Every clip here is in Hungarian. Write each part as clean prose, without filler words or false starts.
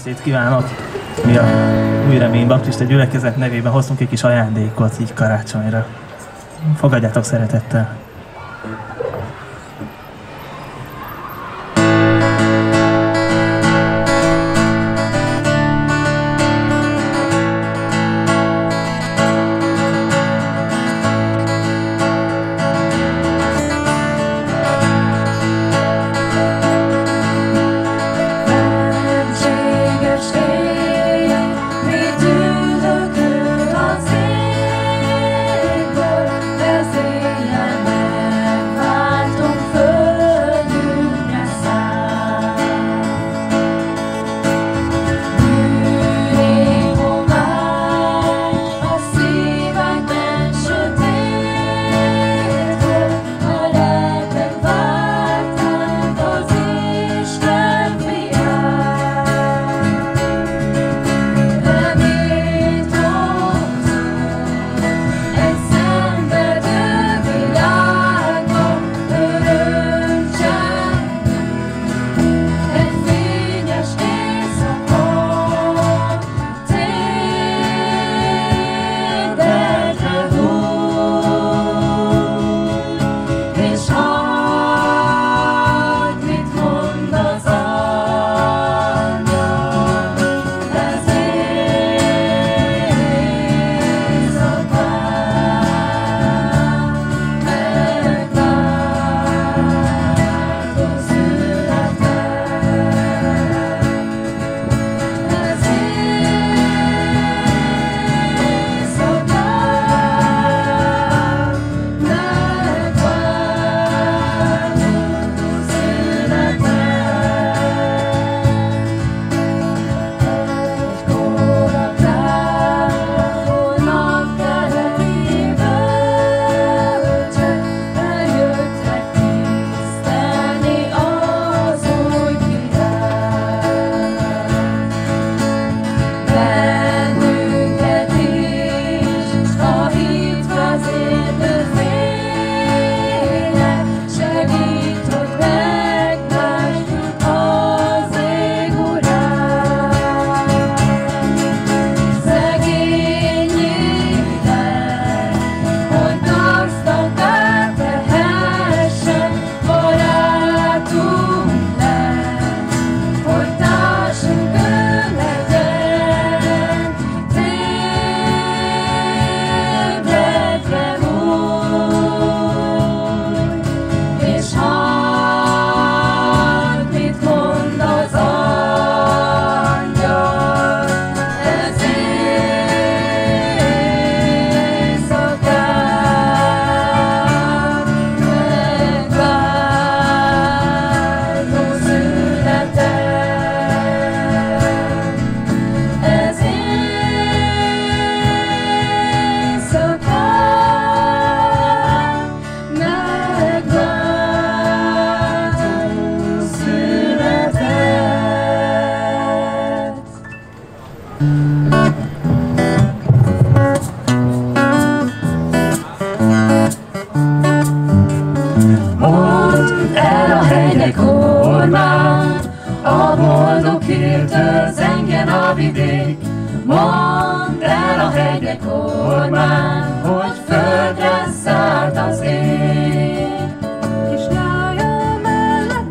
estét kívánok! Mi a Új Remény Baptista Gyülekezet nevében hoztunk egy kis ajándékot így karácsonyra. Fogadjátok szeretettel! Mondd el a hegyek ormán, hogy földre szállt az ég. És nyája mellett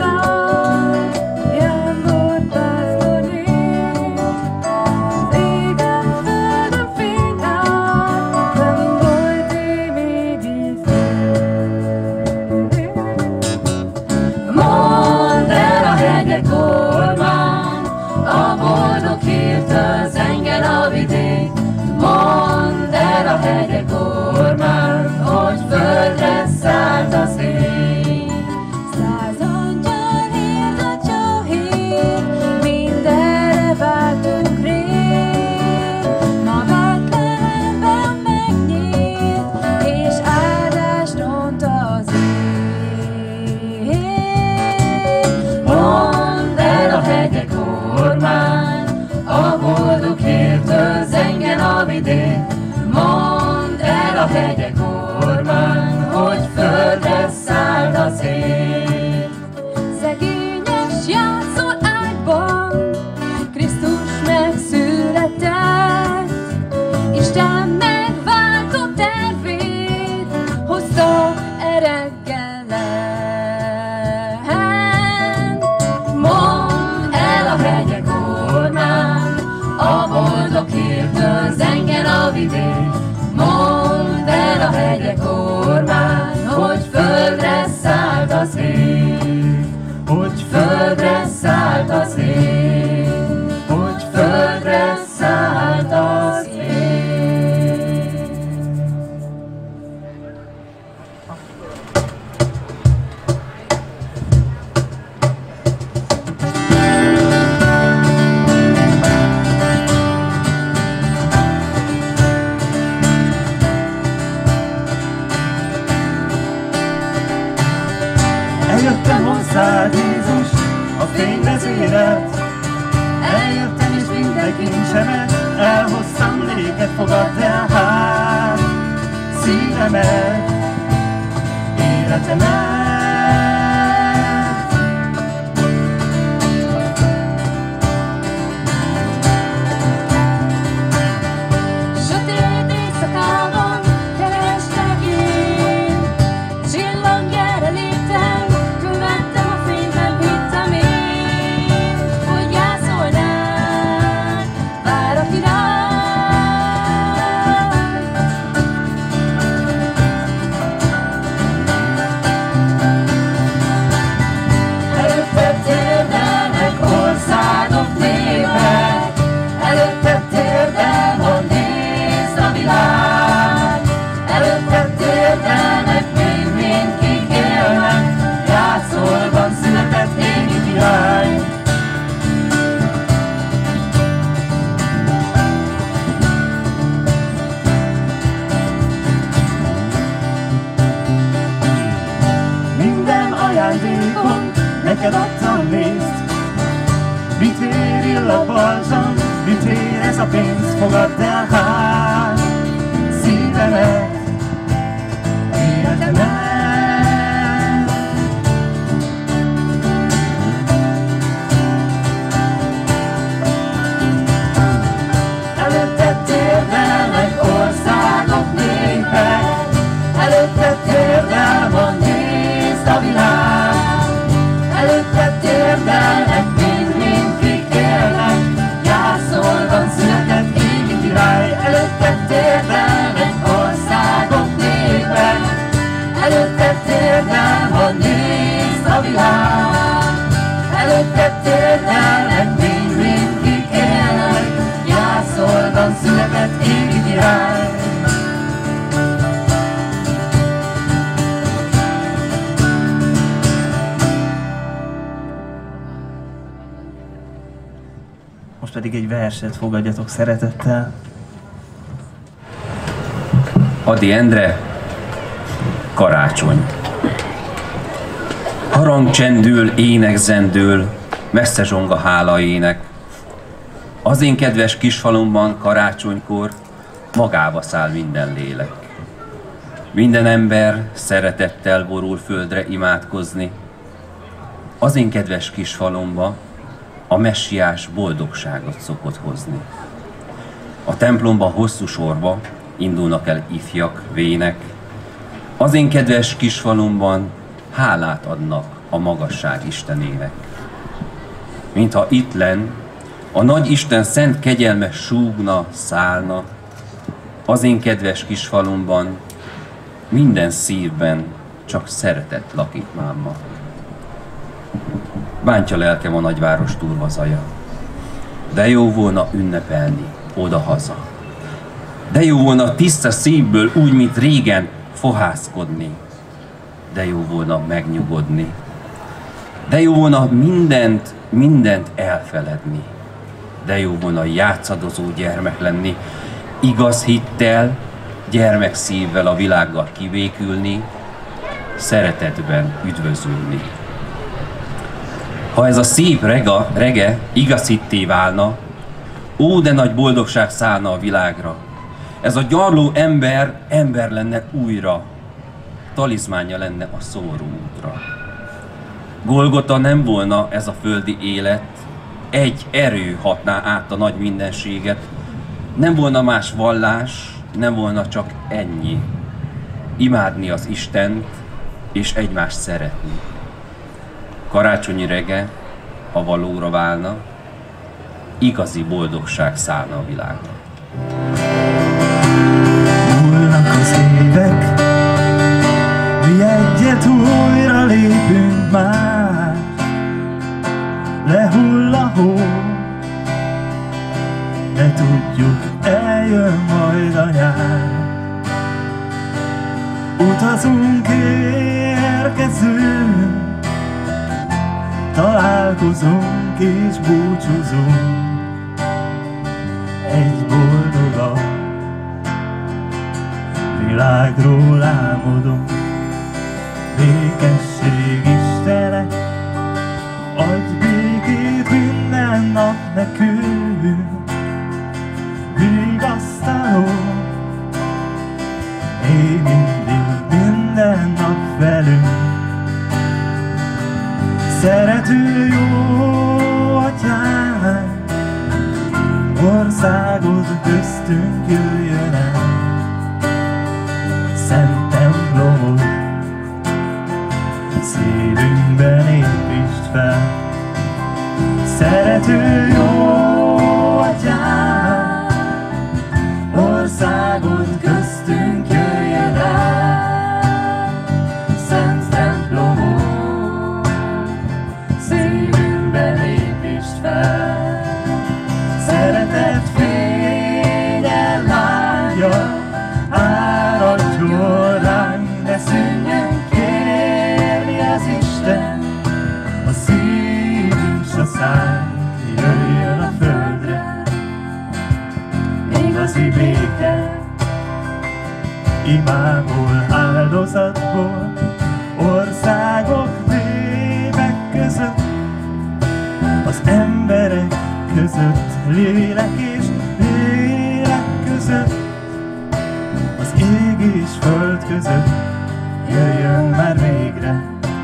őrtál, jámbor pásztorné. Az égen földön fényál, nem volt-e még Mondd el a hegyek ormán, a boldog hírt az zengel az ég, hogy földre szállt az ég, hogy földre szállt az ég. Eljöttem hozzád, Jézus, a fényvezéret. Eljöttem és minden kincsemet, elhoztam néked, fogadd el hát szívemet, életemet. Sötét éjszakában kerestek én, csillaggyára léptem, követtem a fényt, nem hittem én, hogy gyászolnál, vár a király. Előtted térdelnek országok, népek, előtted térdel, mondd, nézd a világ. Előtted térdelnek még mindkik élnek, játszolban született égi király. Minden ajándékon neked adtam részt. Mit ér illatbalzsam, mit ér ez a pénz, fogadd el hát szívemet, életemet. Előtted térdelnek országok, népek, előtted térdel, mondd, nézd a világ. Előtted térdelnek még mindkik élnek, gyászolban született égi király. Előtted térdelnek országok, népek, előtted térdel, mondd, nézd a világ. Előtted térdelnek még mindkik élnek, gyászolban született égi király. Most pedig egy verset fogadjatok szeretettel. Ady Endre, Karácsony. Harang csendül, ének zendül, messze zsong a hála ének. Az én kedves kisfalumban karácsonykor magába száll minden lélek. Minden ember szeretettel borul földre imádkozni. Az én kedves kisfalumba a messiás boldogságot szokott hozni. A templomba hosszú sorba indulnak el ifjak, vének. Az én kedves kisfalumban hálát adnak a magasság Istenének. Mintha itt lenn, a nagy Isten szent kegyelme súgna, szállna, az én kedves kisfalumban minden szívben csak szeretet lakik máma. Bántja lelkem a nagyváros turva zaja, de jó volna ünnepelni oda-haza. De jó volna tiszta szívből, úgy, mint régen, fohászkodni. De jó volna megnyugodni. De jó volna mindent elfeledni. De jó volna játszadozó gyermek lenni, igaz hittel, gyermekszívvel a világgal kivékülni, szeretetben üdvözülni. Ha ez a szép rege igaz hitté válna, ó, de nagy boldogság szállna a világra. Ez a gyarló ember lenne újra, talizmánja lenne a szomorú útra. Golgota nem volna ez a földi élet, egy erő hatná át a nagy mindenséget. Nem volna más vallás, nem volna csak ennyi. Imádni az Istent, és egymást szeretni. Karácsonyi rege, ha valóra válna, igazi boldogság szállna a világra. Múlnak az évek, mi egyet újra lépünk. Hozunk érkezünk, találkozunk és búcsúzunk. Egy boldogabb világról álmodunk. Békesség Istene, adj békét minden nap nekünk. Vigasztaló, én mindig minden nap velünk. Szerető jó atyánk, országod köztünk jöjjön el. Szent templomod szívünkben építsd fel. Szerető jó atyánk, országod köztünk jöjjön el. Szent templomod szívünkben építsd fel. Szeretet fénye lángja áradjon ránk, ne szűnjön kérni az Isten. A szív és a szánk jöjjön a földre. Igazi béke, imából, áldozatból, országok népek között, az emberek között, lélek és lélek között, az ég és föld között, jöjjön már végre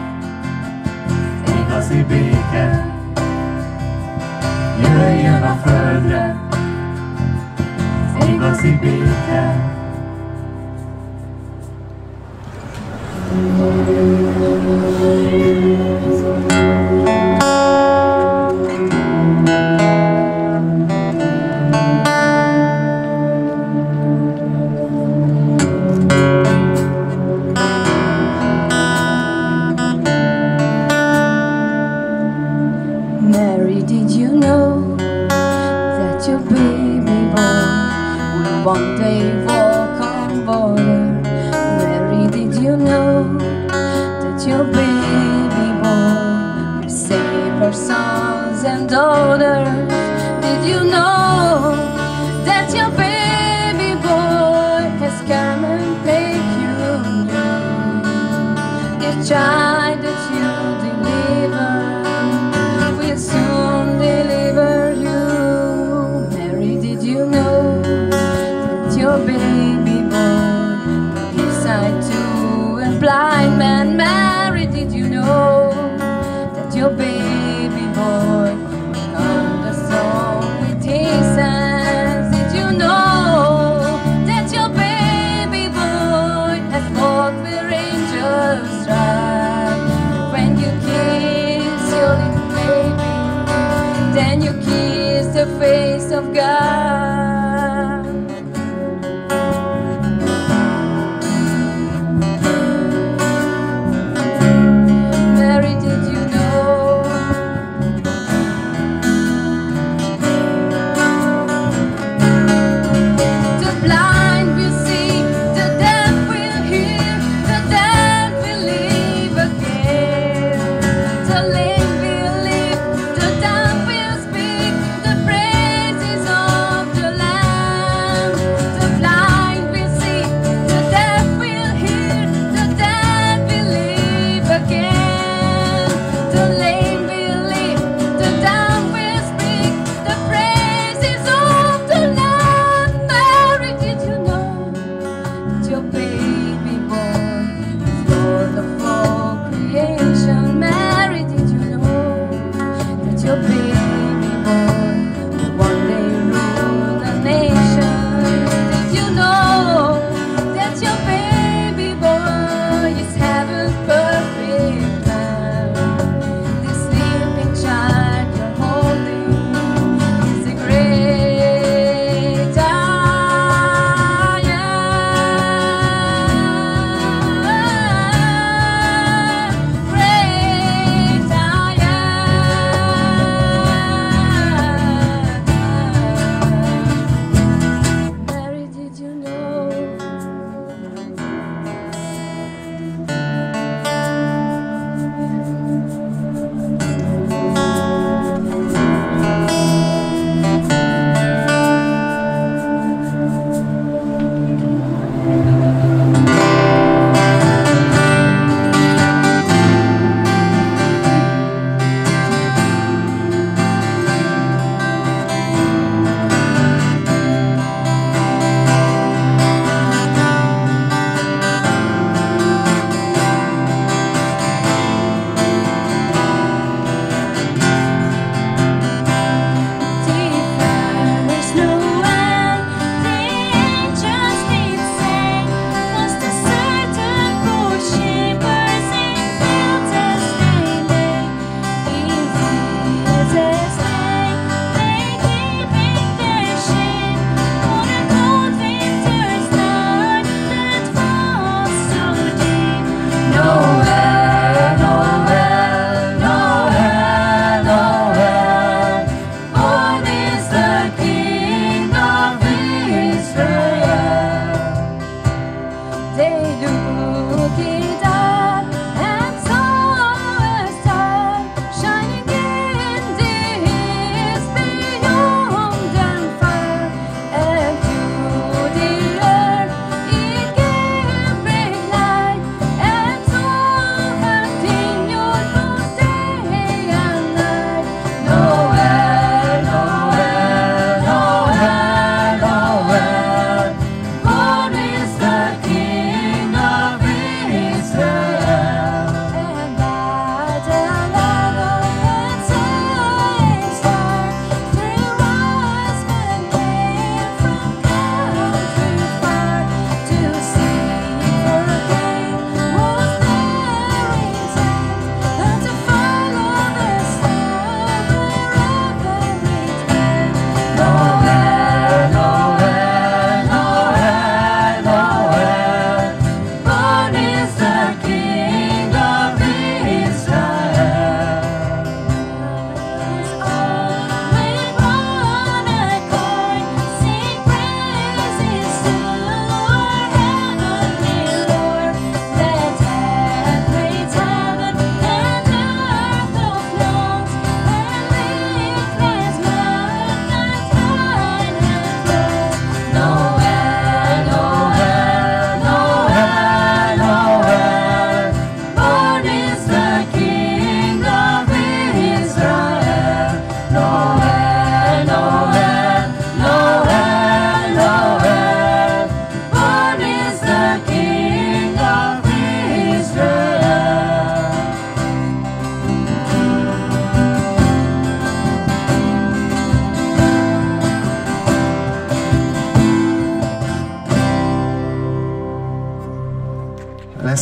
igazi béke, jöjjön a földre igazi béke. Mary, did you know that your baby boy will one day walk on water? Mary, did you know that your baby boy will save our sons and daughters? Did you know that your baby boy has come and make you new? The child that you deliver will soon deliver you. Mary, did you know that your baby boy will give sight to a blind man? Mary, did you know that your baby boy will calm the storm with his hands? Did you know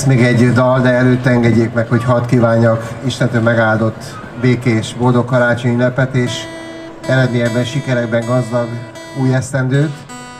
lesz még egy dal, de előtte engedjék meg, hogy hadd kívánjak Istentől megáldott, békés, boldog karácsonyi ünnepet és eredményekben, sikerekben gazdag új esztendőt.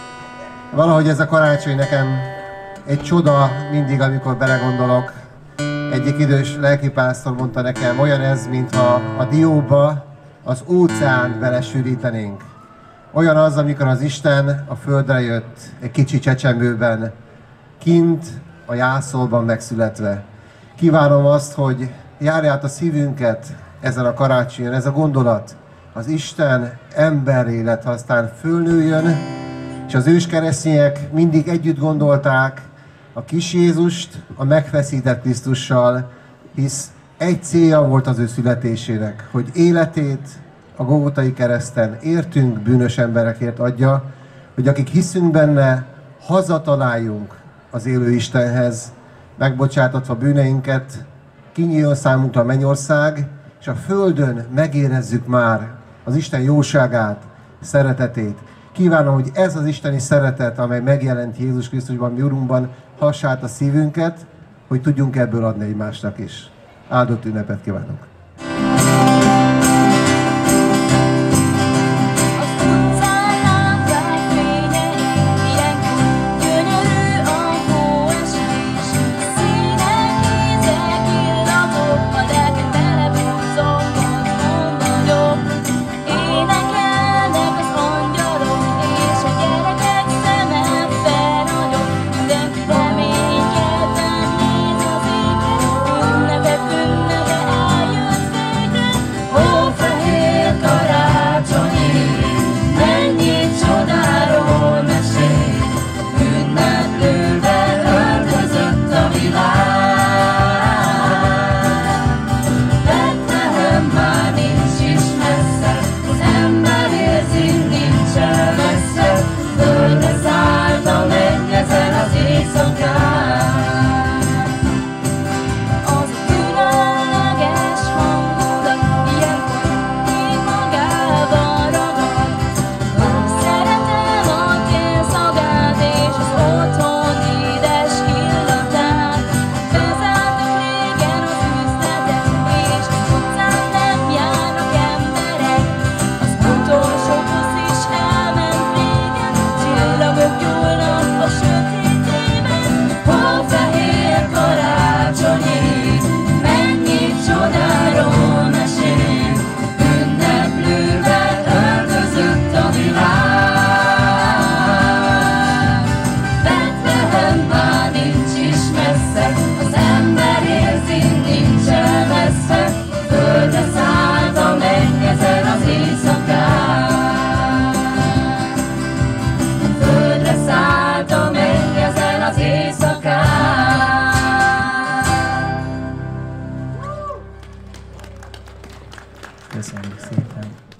Valahogy ez a karácsony nekem egy csoda mindig, amikor belegondolok. Egyik idős lelkipásztor mondta nekem, olyan ez, mintha a dióba az óceánt belesűrítenénk. Olyan az, amikor az Isten a földre jött egy kicsi csecsemőben, kint a jászolban megszületve. Kívánom azt, hogy járja át a szívünket ezen a karácsonyon, ez a gondolat. Az Isten emberré lett, ha aztán fölnőjön, és az őskeresztények mindig együtt gondolták a kis Jézust a megfeszített Krisztussal, hisz egy célja volt az ő születésének, hogy életét a Golgotai kereszten értünk bűnös emberekért adja, hogy akik hiszünk benne, hazataláljunk az élő Istenhez, megbocsátatva bűneinket, kinyíljon számunkra a mennyország, és a földön megérezzük már az Isten jóságát, szeretetét. Kívánom, hogy ez az isteni szeretet, amely megjelent Jézus Krisztusban, mi Urunkban, hass át a szívünket, hogy tudjunk ebből adni egymásnak is. Áldott ünnepet kívánok! Köszönjük szépen!